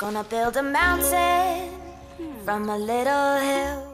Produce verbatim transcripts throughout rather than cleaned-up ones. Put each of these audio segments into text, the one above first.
Gonna build a mountain from a little hill.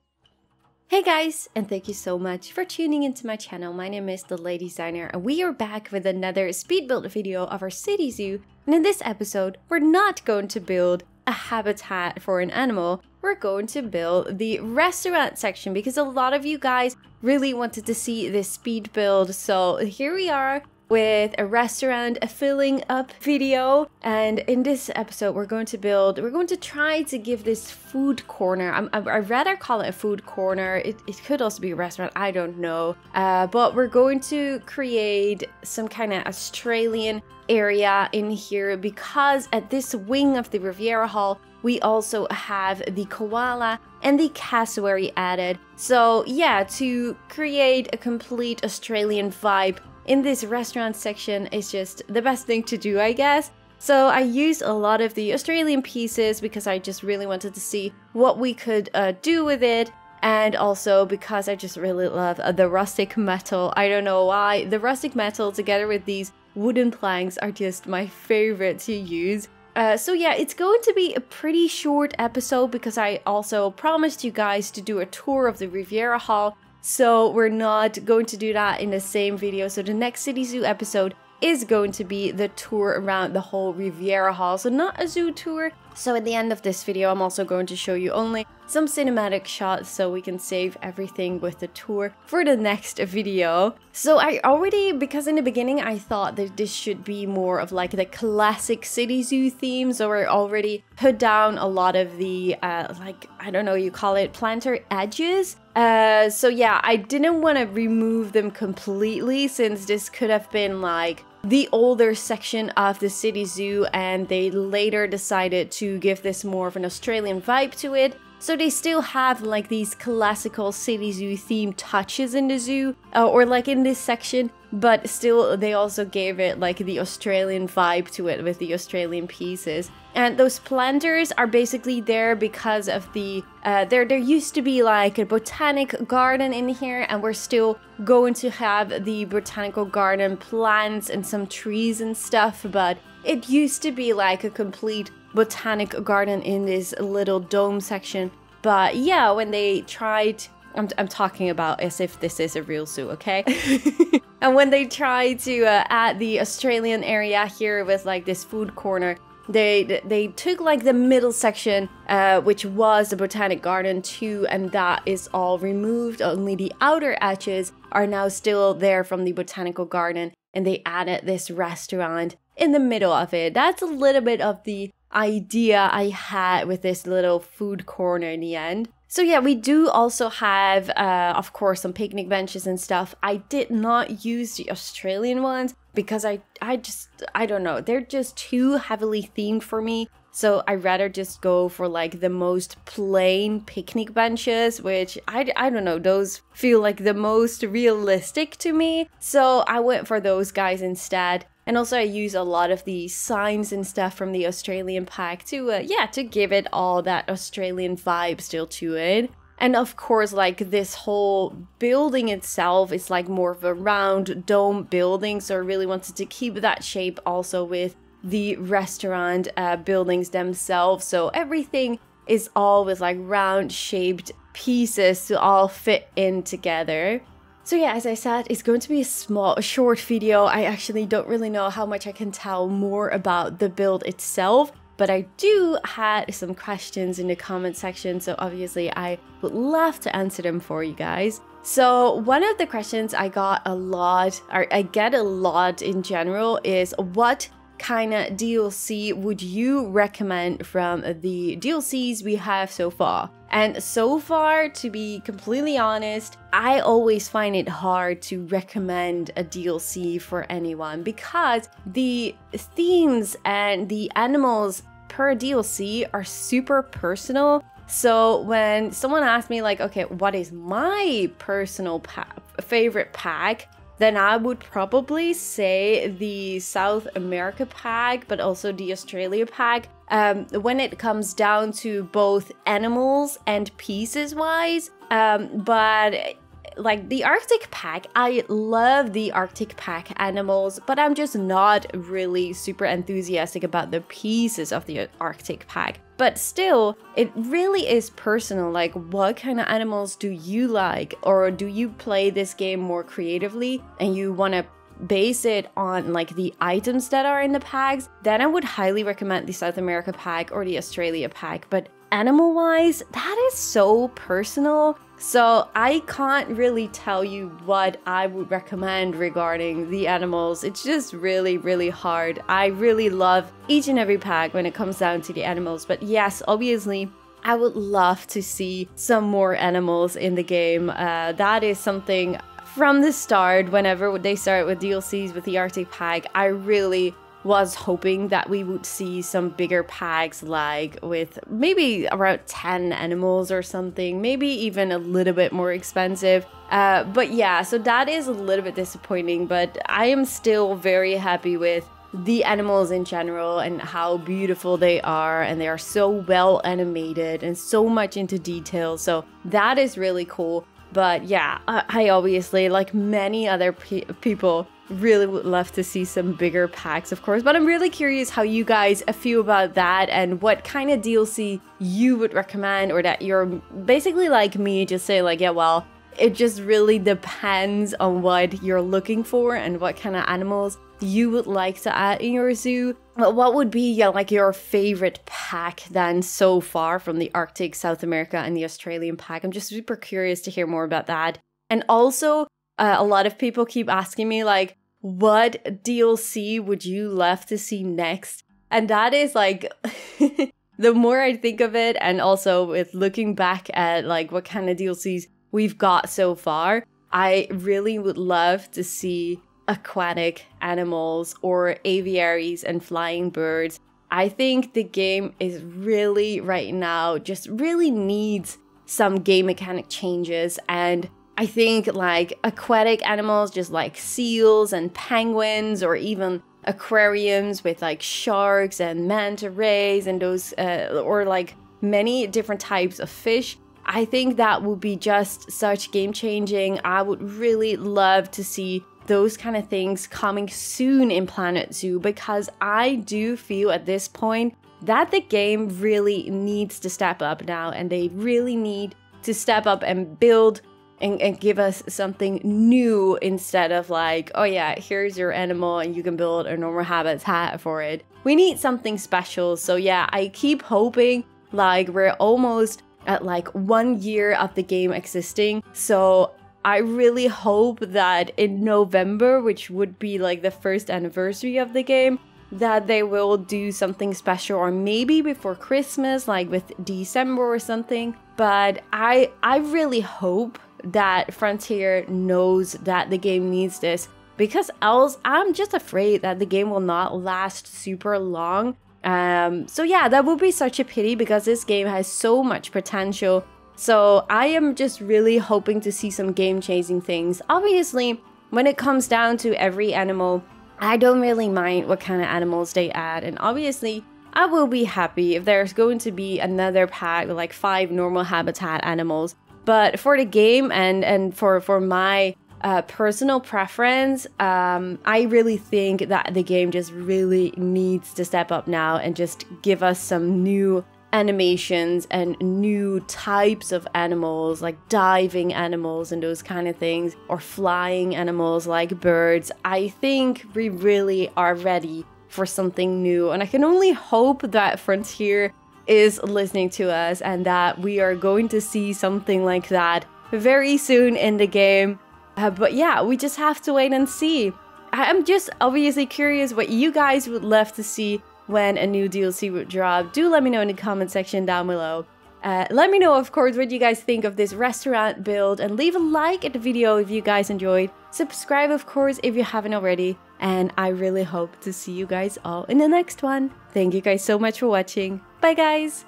Hey guys, and thank you so much for tuning into my channel. My name is The Lady Designer, and we are back with another speed build video of our city zoo. And in this episode, we're not going to build a habitat for an animal. We're going to build the restaurant section because a lot of you guys really wanted to see this speed build. So here we are with a restaurant, a filling up video. And in this episode, we're going to build, we're going to try to give this food corner, I'm, I'd rather call it a food corner. It, it could also be a restaurant, I don't know. Uh, but we're going to create some kind of Australian area in here because at this wing of the Riviera Hall, we also have the koala and the cassowary added. So yeah, to create a complete Australian vibe in this restaurant section is just the best thing to do, I guess. So I used a lot of the Australian pieces because I just really wanted to see what we could uh, do with it. And also because I just really love uh, the rustic metal. I don't know why. The rustic metal together with these wooden planks are just my favorite to use. Uh, so yeah, it's going to be a pretty short episode because I also promised you guys to do a tour of the Riviera Hall. So we're not going to do that in the same video. So the next City Zoo episode is going to be the tour around the whole Riviera Hall. So not a zoo tour. So at the end of this video, I'm also going to show you only some cinematic shots so we can save everything with the tour for the next video. So I already, because in the beginning I thought that this should be more of like the classic City Zoo theme. So I already put down a lot of the, uh, like, I don't know, you call it planter edges. Uh, so yeah, I didn't want to remove them completely since this could have been like the older section of the City Zoo, and they later decided to give this more of an Australian vibe to it. So they still have like these classical City Zoo themed touches in the zoo, uh, or like in this section, but still they also gave it like the Australian vibe to it with the Australian pieces. And those planters are basically there because of the, uh, there, there used to be like a botanic garden in here, and we're still going to have the botanical garden plants and some trees and stuff, but it used to be like a complete botanic garden in this little dome section. But yeah, when they tried, I'm, I'm talking about as if this is a real zoo, okay? And when they tried to uh, add the Australian area here with like this food corner, They they took like the middle section, uh, which was the Botanic Garden too, and that is all removed. Only the outer edges are now still there from the Botanical Garden, and they added this restaurant in the middle of it. That's a little bit of the idea I had with this little food corner in the end. So yeah, we do also have, uh, of course, some picnic benches and stuff. I did not use the Australian ones because I, I just, I don't know, they're just too heavily themed for me. So I'd rather just go for like the most plain picnic benches, which I, I don't know, those feel like the most realistic to me. So I went for those guys instead. And also I use a lot of the signs and stuff from the Australian pack to, uh, yeah, to give it all that Australian vibe still to it. And of course, like this whole building itself is like more of a round dome building. So I really wanted to keep that shape also with the restaurant uh, buildings themselves. So everything is all with like round shaped pieces to all fit in together. So yeah, as I said, it's going to be a small, a short video. I actually don't really know how much I can tell more about the build itself, but I do had some questions in the comment section, so obviously I would love to answer them for you guys. So one of the questions I got a lot, or I get a lot in general, is what kind of D L C would you recommend from the D L Cs we have so far? And so far, to be completely honest, I always find it hard to recommend a D L C for anyone because the themes and the animals per D L C are super personal. So when someone asks me like, okay, what is my personal pa favorite pack? Then I would probably say the South America pack, but also the Australia pack. Um, when it comes down to both animals and pieces wise, um, but like the Arctic pack, I love the Arctic pack animals, but I'm just not really super enthusiastic about the pieces of the Arctic pack. But still, it really is personal, like what kind of animals do you like? Or do you play this game more creatively and you want to base it on like the items that are in the packs? Then I would highly recommend the South America pack or the Australia pack. But animal wise, that is so personal. So I can't really tell you what I would recommend regarding the animals. It's just really, really hard. I really love each and every pack when it comes down to the animals. But yes, obviously, I would love to see some more animals in the game. Uh, that is something from the start, whenever they start with D L Cs with the Arctic pack, I really was hoping that we would see some bigger packs, like with maybe around ten animals or something, maybe even a little bit more expensive. Uh, but yeah, so that is a little bit disappointing, but I am still very happy with the animals in general and how beautiful they are, and they are so well animated and so much into detail, so that is really cool. But yeah, I, I obviously, like many other pe people, really would love to see some bigger packs, of course. But I'm really curious how you guys feel about that and what kind of D L C you would recommend, or that you're basically like me, just say like, yeah, well, it just really depends on what you're looking for and what kind of animals you would like to add in your zoo. But what would be yeah, like your favorite pack then so far from the Arctic, South America, and the Australian pack? I'm just super curious to hear more about that. And also, uh, a lot of people keep asking me like, what D L C would you love to see next? And that is like, the more I think of it, and also with looking back at like what kind of D L Cs we've got so far, I really would love to see aquatic animals or aviaries and flying birds. I think the game is really right now just really needs some game mechanic changes, and I think like aquatic animals just like seals and penguins, or even aquariums with like sharks and manta rays and those uh, or like many different types of fish, I think that would be just such game changing. I would really love to see those kind of things coming soon in Planet Zoo, because I do feel at this point that the game really needs to step up now, and they really need to step up and build and, and give us something new, instead of like, oh yeah, here's your animal and you can build a normal habitat for it. We need something special. So yeah, I keep hoping, like we're almost at like one year of the game existing, so I really hope that in November, which would be like the first anniversary of the game, that they will do something special, or maybe before Christmas, like with December or something. But I I really hope that Frontier knows that the game needs this, because else I'm just afraid that the game will not last super long. Um, so yeah, that would be such a pity, because this game has so much potential. So I am just really hoping to see some game-changing things. Obviously, when it comes down to every animal, I don't really mind what kind of animals they add. And obviously, I will be happy if there's going to be another pack with like five normal habitat animals. But for the game and, and for, for my uh, personal preference, um, I really think that the game just really needs to step up now and just give us some new animations and new types of animals, like diving animals and those kind of things, or flying animals like birds. I think we really are ready for something new, and I can only hope that Frontier is listening to us and that we are going to see something like that very soon in the game. Uh, but yeah, we just have to wait and see. I'm just obviously curious what you guys would love to see when a new D L C would drop. Do let me know in the comment section down below. Uh, let me know, of course, what you guys think of this restaurant build, and leave a like at the video if you guys enjoyed. Subscribe, of course, if you haven't already. And I really hope to see you guys all in the next one. Thank you guys so much for watching. Bye, guys!